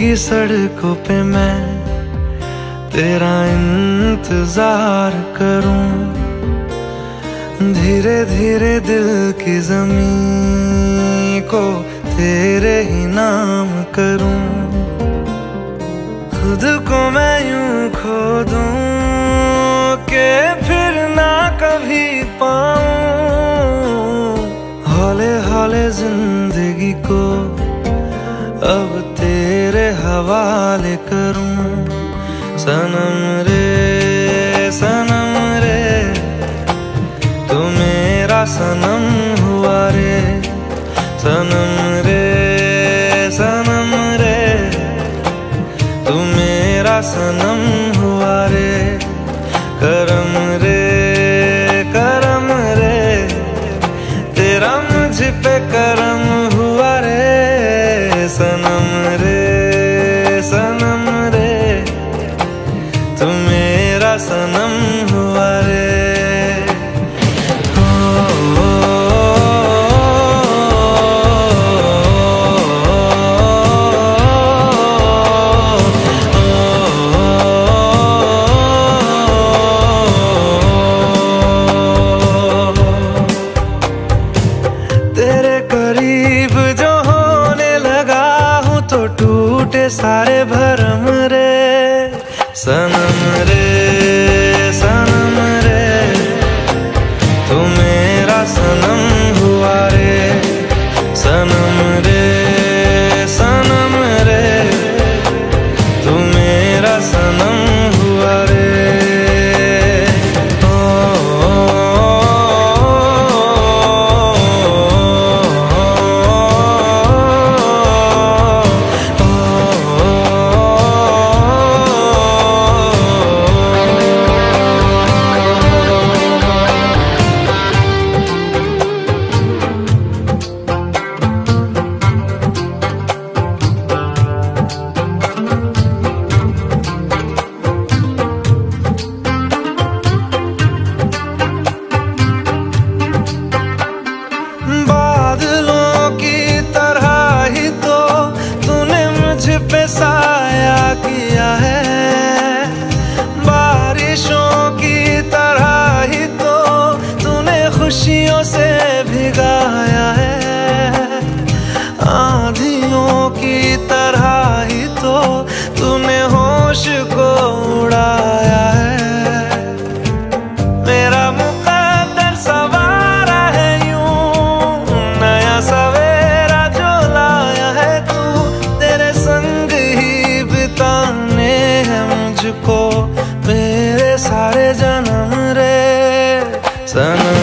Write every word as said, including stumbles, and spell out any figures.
तेरी सड़कों पे मैं तेरा इंतजार करूं, धीरे धीरे दिल की ज़मीं को तेरे ही नाम करूं। खुद को मैं यूं खो दूं कि फिर ना कभी पाऊं, हौले हौले जिंदगी को अब तेरे हवाले करूं। सनम रे सनम रे तू मेरा सनम हुआ रे, सनम रे सनम रे तू मेरा सनम हुआ रे। करम रे करम रे तेरा मुझ पे करम हुआ रे, सनम रे सनम रे तू मेरा सनम हुआ रे। तेरे करीब जो होने लगा हूँ तो टूटे सारे भरम रे, सनम रे सनम रे तू मेरा सनम हुआ रे, सनम रे सनम रे तू मेरा सनम हुआ रे। पे साया किया है बारिशों की तरह ही तो तूने खुशियों से भिगाया है, आंधियों की तरह ही तो तूने होश को उड़ाया है। मेरा मुकद्दर सवारा है यूं नया सवेरा जो लाया है तू, तेरे संग ही बिताने हैं मुझको मेरे सारे जन्म रे, सनम